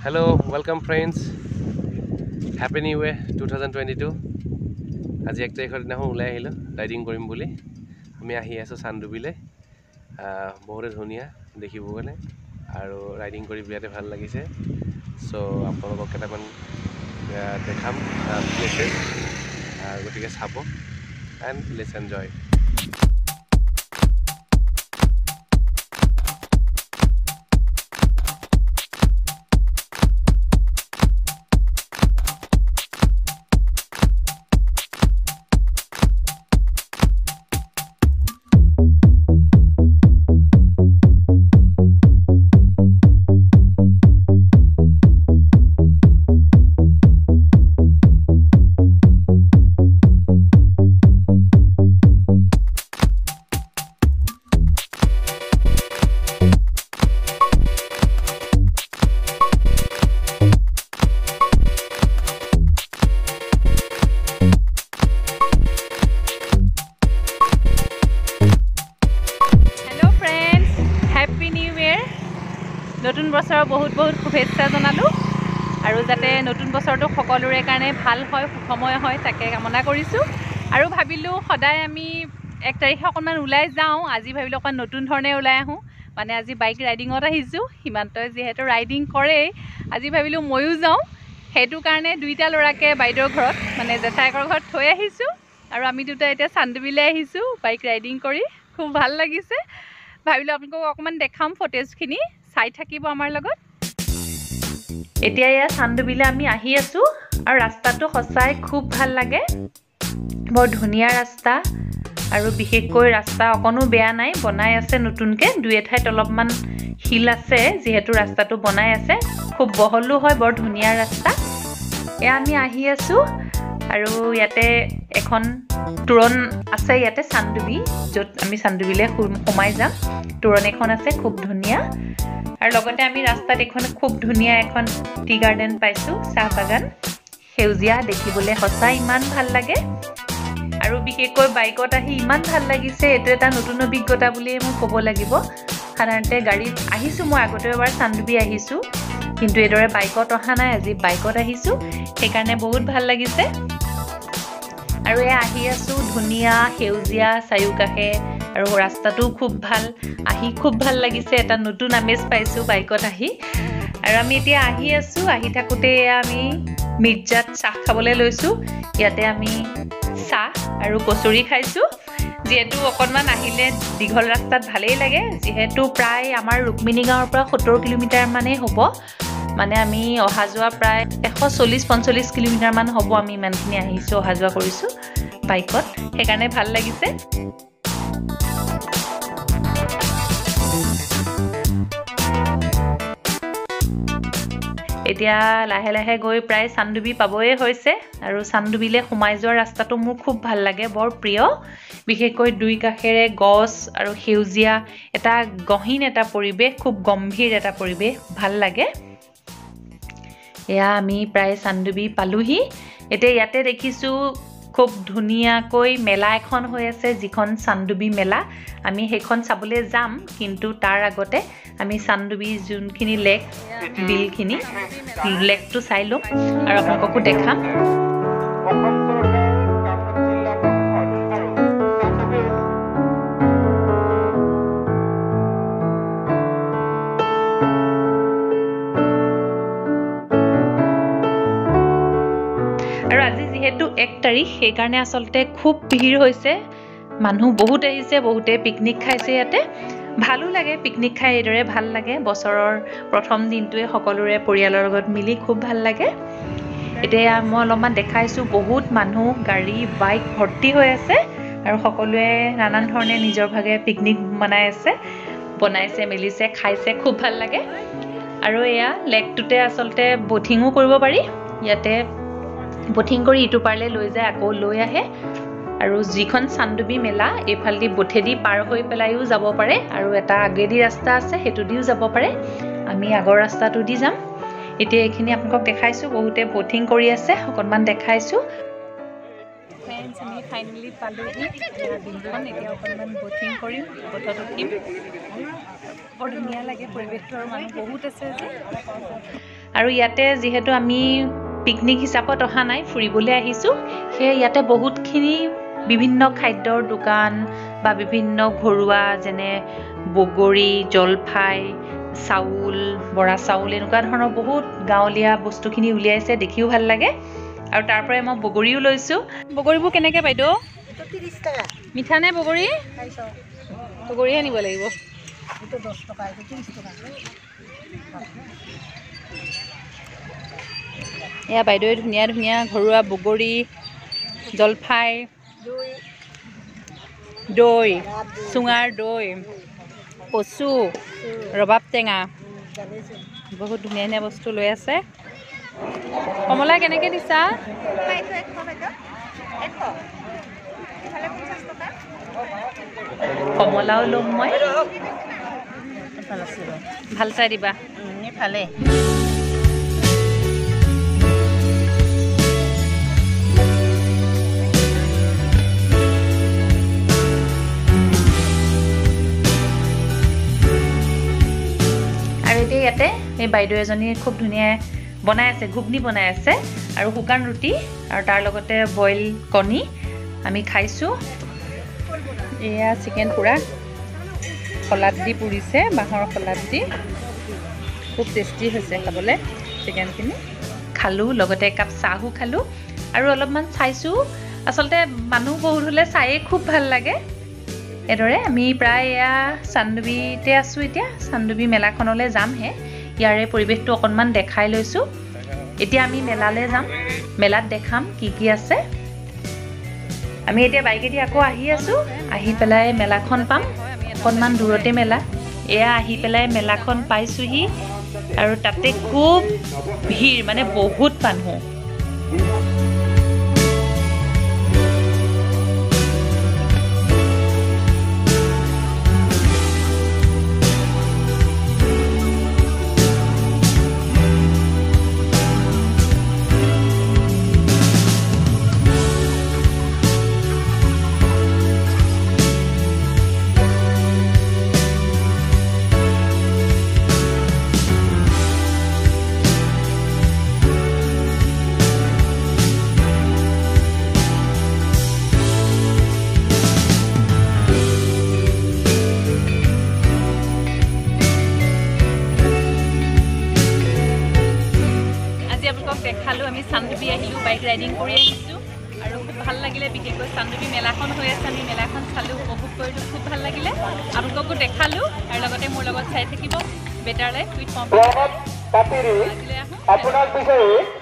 Hello, welcome friends. Happy New Year 2022. আজি 1 তাৰিখৰ দিনাখন ওলাই আহিলো ৰাইডিং কৰিম বুলি আমি আহি আছো চান্দুবিলে বহুত ধুনীয়া দেখিব গলে আৰু ৰাইডিং কৰি বিৰাতে ভাল লাগিছে সো আপোনালোকক কেটামান দেখাম প্লেচেছ গতিকে চাব এন্ড লেটস এনজয় নতুন বছৰৰ বহুত শুভেচ্ছা জনালো আৰু যাতে নতুন বছৰটো সকলোৰে কাৰণে ভাল হয় সময় হয় তাকে কামনা কৰিছো আৰু ভাবিলো সদায় আমি 1 তাৰিখে অকমান ওলাই যাওঁ আজি ভাবিলো অকমান নতুন ধৰণে ওলাই আহো মানে আজি বাইক ৰাইডিংত আহিছো হিমান্তই যেহেতু ৰাইডিং কৰে আজি ভাবিলো ময়ো যাওঁ হেতু কাৰণে দুইটা লৰাকে বাইদেউৰ ঘৰত মানে জেঠাইকৰ ঘৰত থৈ আহিছো আৰু আমি দুটা এতিয়া চান্দুবিলে আহিছো বাইক ৰাইডিং কৰি খুব ভাল লাগিছে ভাবিলো আপোনাক অকমান দেখাম ফটোজখিনি চাই থাকিব আমাৰ লগত এতিয়া ইয়া চান্দুবিলে আমি আহি আছো আৰু ৰাস্তাটো সঁচাই খুব ভাল লাগে বৰ ধুনীয়া ৰাস্তা আৰু বিশেষকৈ ৰাস্তা অকনো বেয়া নাই বনাই আছে নতুনকে দুই এঠাইত অলপমান হিল আছে যেহেতু ৰাস্তাটো বনাই আছে খুব বহলু হয় বৰ ধুনীয়া ৰাস্তা এয়া আমি আহি আছো আৰু ইয়াতে এখন তুৰণ আছে ইয়াতে চান্দুবি যত আমি চান্দুবিলে সোমাই যাম তুৰণ এখন আছে খুব ধুনীয়া আৰু লগতে আমি ৰাস্তাত এখন খুব ধুনীয়া এখন টি গাৰ্ডেন পাইছো চাহ বাগান সেউজিয়া দেখিবলৈ সঁচাই ইমান ভাল লাগে আৰু বিশেষকৈ বাইকত আহি ইমান ভাল লাগিছে এটো এটা নতুন অভিজ্ঞতা বুলি মই ক'ব লাগিব সাধাৰণতে গাড়ীত আহিছো মই আগতে এবাৰ চান্দুবি আহিছো কিন্তু এদৰে বাইকত অহা নাই আজি বাইকত আহিছো সেইকাৰণে বহুত ভাল লাগিছে আৰু এ আহি আছো ধুনীয়া সেউজিয়া চায়ুকাহে আৰু ৰাস্তাটো খুব ভাল আহি খুব ভাল লাগিছে এটা নতুন আমেজ পাইছো বাইকত আহি আৰু আমি এতিয়া আহি আছো আহি থাকোতে আমি মিৰ্জাত চাহ খাবলৈ লৈছো ইয়াতে আমি চাহ আৰু কচুৰি খাইছো যেহেতু অকনমান আহিলে দীঘল ৰাস্তাত ভালেই লাগে যেহেতু প্ৰায় আমাৰ ৰুক্মিণী গাঁৱৰ পৰা 70 কিলোমিটাৰ মানে হ'ব মানে আমি অহা যোৱা প্ৰায় 140-45 কিলোমিটাৰ মান হ'ব আমি ইমানখিনি আহিছো অহা যোৱা কৰিছো বাইকত সেইকাৰণে ভাল লাগিছে এতিয়া লাহে লাহে গৈ প্ৰায় চান্দুবি পাবয়ে হৈছে আৰু চান্দুবিলে সোমাই যোৱা ৰাস্তাটো মোৰ খুব ভাল লাগে বৰ প্ৰিয় বিশেষকৈ দুই কাষেৰে গছ আৰু সেউজিয়া এটা গহীন এটা পৰিবেশ খুব গম্ভীৰ এটা পৰিবেশ ভাল লাগে এয়া আমি প্ৰায় চান্দুবি পালোহি এতিয়া ইয়াতে দেখিছো খুব ধুনীয়াকৈ মেলা এখন হৈ আছে যিখন চান্দুবি মেলা আমি সেইখন চাবলৈ যাম কিন্তু তাৰ আগতে আমি চান্দুবি যোনখিনি লেক বিলখিনি লেকটো চাই লম আৰু আপোনালোককো দেখাম যেহেতু 1 তাৰিখ সেই কাৰণে আসলতে খুব ভিৰ হৈছে মানুহ বহুত আহিছে বহুতে পিকনিক খাইছে ইয়াতে ভালো লাগে পিকনিক খাই এদৰে ভাল লাগে বছৰৰ প্ৰথম দিনটোৱে সকলোৰে পৰিয়ালৰ লগত মিলি খুব ভাল লাগে এতিয়া মই অলপমান দেখাইছো বহুত মানুহ গাড়ী বাইক ভৰ্তি হৈ আছে আৰু সকলোৱে নানান ধৰণে নিজৰ ভাগে পিকনিক বনাইছে মেলিছে খাইছে খুব ভাল লাগে আৰু এয়া লেকটোতে আসলতে বোটিংও কৰিব পাৰি ইয়াতে বোটিং কৰি ইটো পাৰলে লৈ যায় আকৌ লৈ আহে আৰু যিখন চান্দুবি মেলা এফালদি বোটেদি পাৰ হৈ পেলাইও যাব পাৰে আৰু এটা আগেদি ৰাস্তা আছে হেতু দিও যাব পাৰে আমি আগৰ ৰাস্তাটো দি যাম এতিয়া এইখিনি আপোনাক দেখাইছো বহুতে বোটিং কৰি আছে অকনমান দেখাইছো ফ্ৰেন্ডছ আমি ফাইনালি পালোহি বিলখন এতিয়া অকনমান বোটিং কৰিম বটত উঠিম বৰ ধুনীয়া লাগে পৰিৱেশটো আৰু মানুহ বহুত আছে যে আৰু ইয়াতে যিহেতু আমি পিকনিক হিচাপত অহা নাই, ফুৰিবলৈ আহিছোঁ, সেয়ে ইয়াতে বহুতখিনি বিভিন্ন খাদ্যৰ দোকান বা বিভিন্ন ঘৰুৱা যেনে বগৰী, জলফাই, চাউল, বৰা চাউল এনেকুৱা ধৰণৰ বহুত গাঁৱলীয়া বস্তুখিনি উলিয়াইছে, দেখিও ভাল লাগে। আৰু তাৰ পৰাই মই বগৰীও লৈছোঁ। বগৰীবোৰ কেনেকৈ বাইদেউ? 30 টাকা। মিঠা নে বগৰী? বগৰীহে নিব লাগিব। এইটো 10 টকা, এইটো 30 টকা। এয়া বাইদেৱে ধুনীয়া ধুনীয়া ঘৰুৱা বগৰী, জলফাই, দৈ, চুঙাৰ দৈ, কচু, ৰবাব টেঙা, বহুত ধুনীয়া ধুনীয়া বস্তু লৈ আছে। কমলা কেনেকৈ দিছা? কমলাও ল'ম মই। ভাল চাই দিবা। ভালে। আৰু এতিয়া ইয়াতে এই বাইদেউ এজনী খুব ধুনীয়া বনাই আছে, ঘুগনি বনাই আছে আৰু শুকান ৰুটি আৰু তাৰ লগতে বইল কণী আমি খাইছোঁ। এয়া চিকেন পুৰা শলাদ দি পুৰিছে, বাঁহৰ শলাদ দি, খুব টেষ্টি হৈছে খাবলৈ চিকেনখিনি। খালোঁ, লগতে একাপ চাহো খালোঁ আৰু অলপমান চাইছোঁ। আচলতে মানুহ বহুত হ'লে চায়েই খুব ভাল লাগে। এইদৰে আমি প্ৰায় এয়া চান্দুবিতে আছোঁ এতিয়া, চান্দুবি মেলাখনলৈ যামহে। ইয়াৰে পৰিৱেশটো অকণমান দেখাই লৈছোঁ। এতিয়া আমি মেলালৈ যাম, মেলাত দেখাম কি কি আছে। আমি এতিয়া বাইকেদি আকৌ আহি আছোঁ, আহি পেলাই মেলাখন পাম, অকণমান দূৰতে মেলা। এয়া আহি পেলাই মেলাখন পাইছোঁহি আৰু তাতে খুব ভিৰ, মানে বহুত মানুহ। দেখালোঁ, আমি চান্দুবি আহিলোঁ, বাইক ৰাইডিং কৰি আহিছোঁ আৰু খুব ভাল লাগিলে। বিশেষকৈ চান্দুবি মেলাখন হৈ আছে, আমি মেলাখন চালোঁ, উপভোগ কৰিলোঁ, খুব ভাল লাগিলে। আপোনালোককো দেখালোঁ আৰু লগতে মোৰ লগত চাই থাকিব বেটাৰ লাইফ উইথ পম্পী।